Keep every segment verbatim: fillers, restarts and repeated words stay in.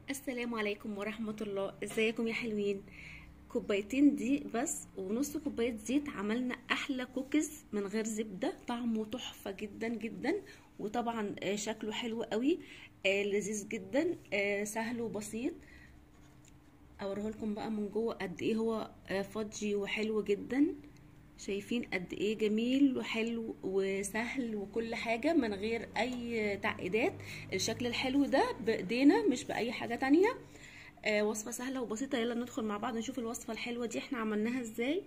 السلام عليكم ورحمة الله. ازيكم يا حلوين؟ كوبايتين دقيق بس ونص كوباية زيت عملنا احلى كوكيز من غير زبدة، طعمه تحفة جدا جدا. وطبعا آه، شكله حلو قوي، آه، لذيذ جدا، آه، سهل وبسيط. اوريه لكم بقى من جوه قد ايه هو آه، فudgy وحلو جدا. شايفين قد ايه جميل وحلو وسهل وكل حاجة من غير اي تعقيدات. الشكل الحلو ده بايدينا مش باي حاجة تانية. آه وصفة سهلة وبسيطة. يلا ندخل مع بعض نشوف الوصفة الحلوة دي احنا عملناها ازاي.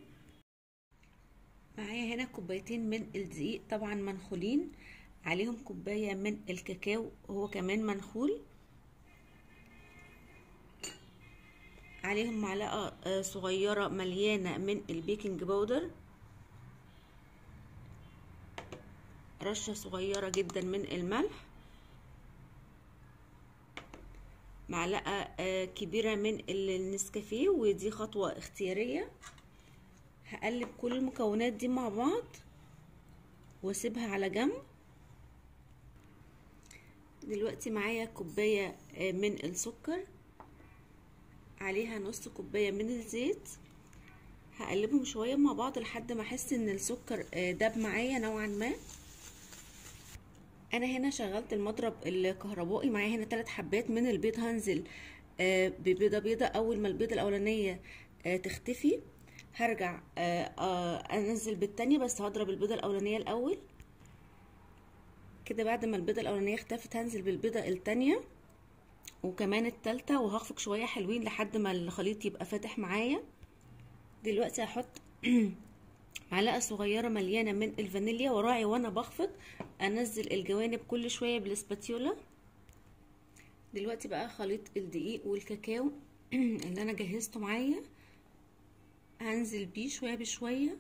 معايا هنا كوبايتين من الدقيق طبعا منخولين، عليهم كوباية من الكاكاو هو كمان منخول، عليهم معلقة آه صغيرة مليانة من البيكنج باودر، رشة صغيرة جدا من الملح، معلقة كبيرة من النسكافيه ودي خطوة اختيارية. هقلب كل المكونات دي مع بعض واسيبها على جنب. دلوقتي معايا كوباية من السكر، عليها نص كوباية من الزيت. هقلبهم شوية مع بعض لحد ما احس ان السكر داب معايا نوعا ما. انا هنا شغلت المضرب الكهربائي، معايا هنا ثلاث حبات من البيض. هنزل ببيضه بيضه، اول ما البيضه الاولانيه تختفي هرجع انزل بالتانية، بس هضرب البيضه الاولانيه الاول كده. بعد ما البيضه الاولانيه اختفت هنزل بالبيضه التانية وكمان التالتة، وهخفق شويه حلوين لحد ما الخليط يبقى فاتح معايا. دلوقتي هحط معلقه صغيره مليانه من الفانيليا، وراعي وانا بخفق انزل الجوانب كل شويه بالسباتيولا. دلوقتي بقى خليط الدقيق والكاكاو اللي انا جهزته معايا هنزل بيه شويه بشويه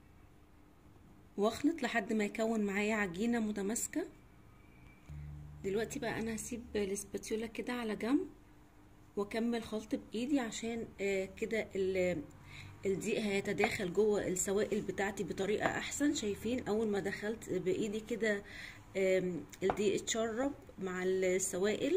واخلط لحد ما يكون معايا عجينه متماسكه. دلوقتي بقى انا هسيب السباتيولا كده على جنب واكمل خلط بايدي، عشان آه كده الدقيق هيتداخل جوه السوائل بتاعتي بطريقه احسن. شايفين اول ما دخلت بايدي كده الدقيق اتشرب مع السوائل.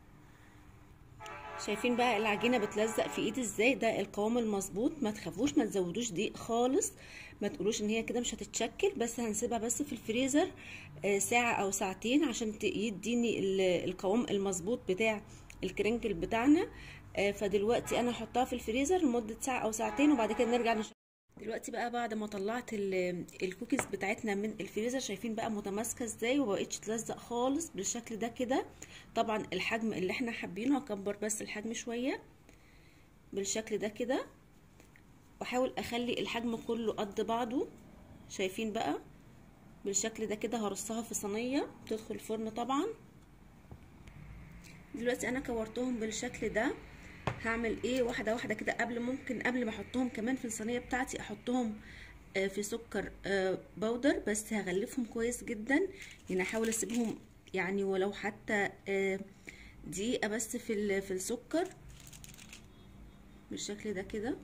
شايفين بقى العجينه بتلزق في ايدي ازاي؟ ده القوام المظبوط. ما تخافوش، ما تزودوش دقيق خالص، ما تقولوش ان هي كده مش هتتشكل. بس هنسيبها بس في الفريزر ساعه او ساعتين عشان يديني القوام المظبوط بتاع الكرنكل بتاعنا. فدلوقتي انا هحطها في الفريزر لمده ساعه او ساعتين وبعد كده نرجع نشتغل. دلوقتي بقى بعد ما طلعت الكوكيز بتاعتنا من الفريزر، شايفين بقى متماسكه ازاي ومبقتش تلزق خالص بالشكل ده كده. طبعا الحجم اللي احنا حابينه هكبر بس الحجم شويه بالشكل ده كده، واحاول اخلي الحجم كله قد بعضه. شايفين بقى بالشكل ده كده. هرصها في صينيه تدخل الفرن طبعا. دلوقتي انا كورتهم بالشكل ده. هعمل ايه واحده واحده كده، قبل ممكن قبل ما احطهم كمان في الصينيه بتاعتي احطهم في سكر بودر، بس هغلفهم كويس جدا. يعني احاول اسيبهم يعني ولو حتى دقيقه بس في في السكر بالشكل ده كده.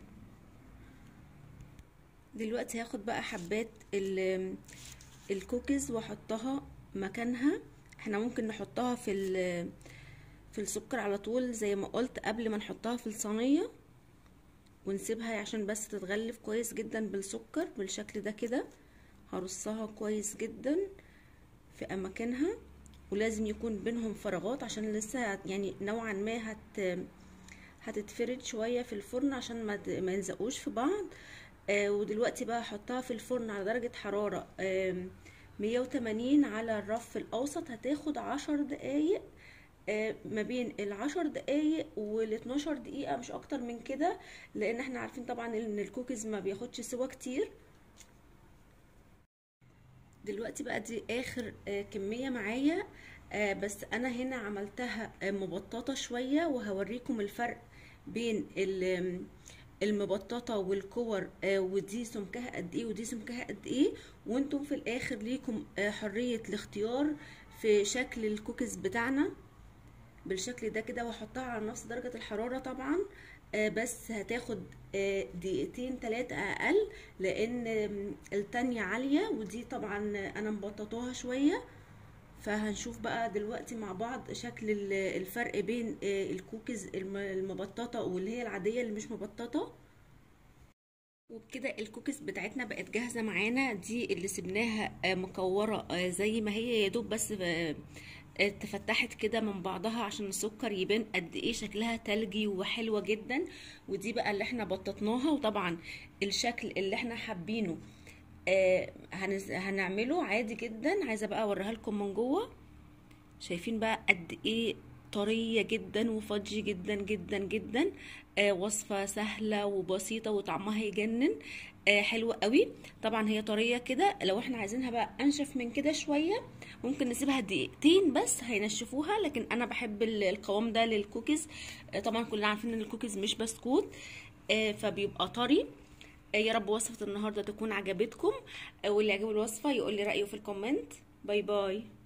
دلوقتي هاخد بقى حبات الكوكيز واحطها مكانها. احنا ممكن نحطها في في السكر على طول زي ما قلت قبل ما نحطها في الصينيه، ونسيبها عشان بس تتغلف كويس جدا بالسكر بالشكل ده كده. هرصها كويس جدا في اماكنها، ولازم يكون بينهم فراغات عشان لسه يعني نوعا ما هت هتتفرد شويه في الفرن عشان ما ما يلزقوش في بعض. آه ودلوقتي بقى احطها في الفرن على درجه حراره آه مية وتمانين على الرف الاوسط. هتاخد عشر دقايق، آه ما بين العشر دقايق والاتناشر دقيقة، مش اكتر من كده، لان احنا عارفين طبعا ان الكوكيز ما بياخدش سوا كتير. دلوقتي بقى دي اخر آه كمية معايا، آه بس انا هنا عملتها آه مبططة شوية، وهوريكم الفرق بين المبططة والكور، آه ودي سمكها قد ايه ودي سمكها قد ايه. وانتم في الاخر ليكم آه حرية الاختيار في شكل الكوكيز بتاعنا بالشكل ده كده. واحطها على نفس درجة الحرارة طبعا، آه بس هتاخد آه دقيقتين تلاتة اقل، لان التانية عالية ودي طبعا انا مبططوها شوية. فهنشوف بقى دلوقتي مع بعض شكل الفرق بين الكوكيز المبططة واللي هي العادية اللي مش مبططة. وبكده الكوكيز بتاعتنا بقت جاهزة معانا. دي اللي سبناها مكورة زي ما هي، يا دوب بس اتفتحت كده من بعضها عشان السكر يبان قد ايه شكلها تلجي وحلوة جدا. ودي بقى اللي احنا بططناها، وطبعا الشكل اللي احنا حابينه آه هنعمله عادي جدا. عايزة بقى اوريها لكم من جوه. شايفين بقى قد ايه طرية جدا وفادجي جدا جدا جدا. آه وصفة سهلة وبسيطة وطعمها يجنن. آه حلوة قوي. طبعا هي طرية كده، لو احنا عايزينها بقى انشف من كده شوية ممكن نسيبها دقيقتين بس هينشفوها، لكن انا بحب القوام ده للكوكيز. آه طبعا كلنا عارفين ان الكوكيز مش بسكوت، آه فبيبقى طري. آه يا رب وصفة النهاردة تكون عجبتكم، آه واللي عجبه الوصفة يقول لي رأيه في الكومنت. باي باي.